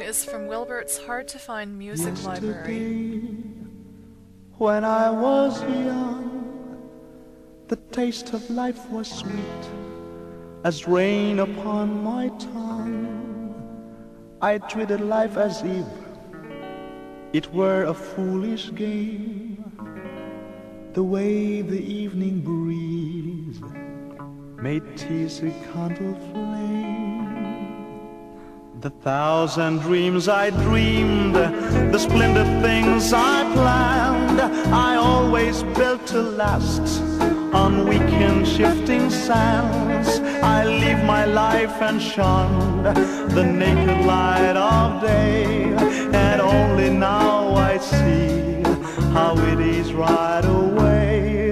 is from Wilbert's hard-to-find music library. When I was young, the taste of life was sweet as rain upon my tongue. I treated life as if it were a foolish game, the way the evening breeze made tease a candle flame. The thousand dreams I dreamed, the splendid things I planned, I always built to last on weekend shifting sands. I live my life and shunned the naked light of day, and only now I see how it is right away.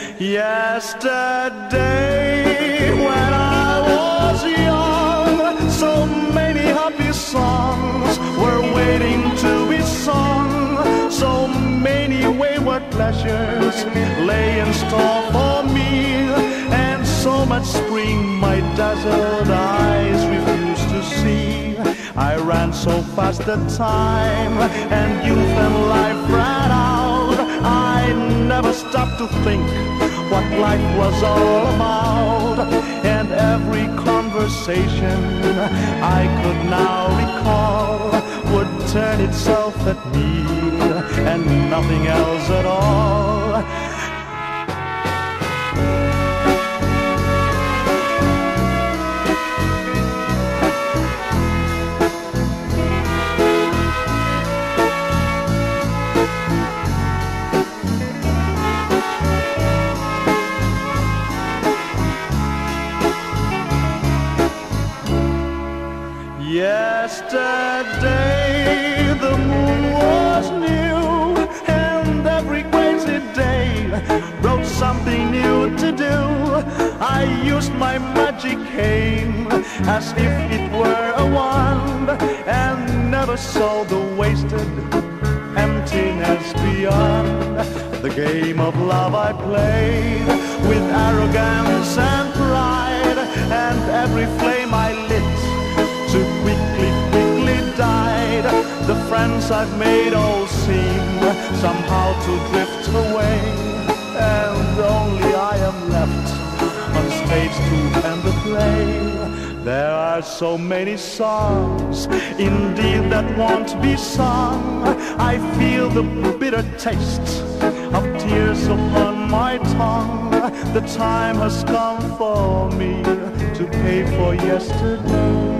Yesterday when I was young, so many happy songs were waiting to be sung. So many wayward pleasures lay in store for me, and so much spring my dazzled eyes refused to see. I ran so fast that time and youth and life ran out. I never stopped to think what life was all about, and every conversation I could now recall would turn itself at me and nothing else at all. Yesterday the moon was new, and every crazy day brought something new to do. I used my magic cane as if it were a wand, and never saw the wasted emptiness beyond. The game of love I played with arrogance and pride, and every flame I lit too quickly died. The friends I've made all seem somehow to drift away, and only I am left on stage to end the play. There are so many songs indeed that won't be sung. I feel the bitter taste of tears upon my tongue. The time has come for me to pay for yesterday.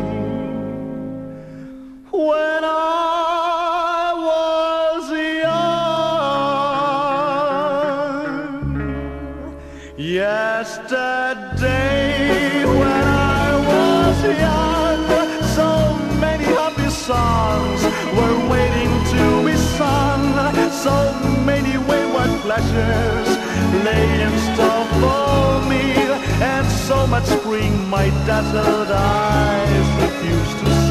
When I was young, yesterday when I was young, so many happy songs were waiting to be sung. So many wayward pleasures lay in store for me, and so much spring my dazzled eyes refused to see.